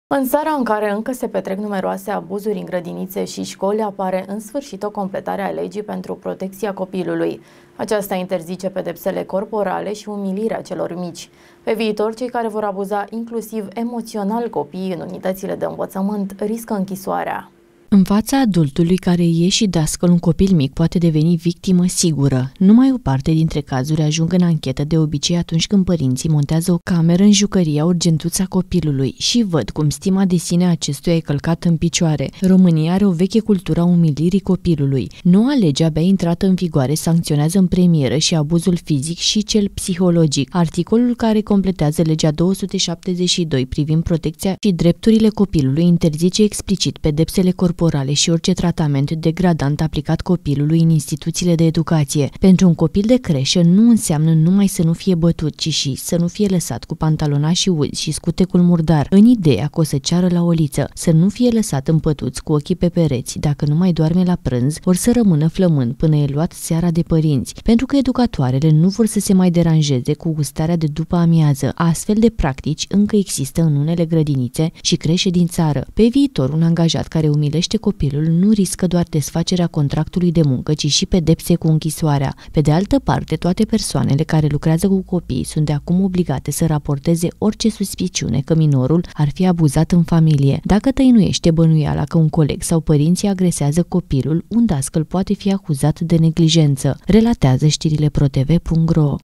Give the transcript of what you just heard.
În țara în care încă se petrec numeroase abuzuri în grădinițe și școli, apare în sfârșit o completare a legii pentru protecția copilului. Aceasta interzice pedepsele corporale și umilirea celor mici. Pe viitor, cei care vor abuza inclusiv emoțional copiii în unitățile de învățământ riscă închisoarea. În fața adultului care e și dascăl, un copil mic poate deveni victimă sigură. Numai o parte dintre cazuri ajung în anchetă, de obicei atunci când părinții montează o cameră în jucăria urgentuța copilului și văd cum stima de sine a acestuia e călcată în picioare. România are o veche cultură a umilirii copilului. Noua lege, abia intrată în vigoare, sancționează în premieră și abuzul fizic și cel psihologic. Articolul care completează legea 272 privind protecția și drepturile copilului interzice explicit pedepsele corporale și orice tratament degradant aplicat copilului în instituțiile de educație. Pentru un copil de creșă nu înseamnă numai să nu fie bătut, ci și să nu fie lăsat cu pantalonașii uzi și scutecul murdar, în ideea că o să ceară la oliță, să nu fie lăsat în pătuți cu ochii pe pereți dacă nu mai doarme la prânz, ori să rămână flămând până e luat seara de părinți, pentru că educatoarele nu vor să se mai deranjeze cu gustarea de după amiază. Astfel de practici încă există în unele grădinițe și creșe din țară. Pe viitor, un angajat care umilește copilul nu riscă doar desfacerea contractului de muncă, ci și pedepse cu închisoarea. Pe de altă parte, toate persoanele care lucrează cu copii sunt de acum obligate să raporteze orice suspiciune că minorul ar fi abuzat în familie. Dacă tăinuiește bănuiala că un coleg sau părinții agresează copilul, un dascăl poate fi acuzat de neglijență, relatează știrile ProTV.ro.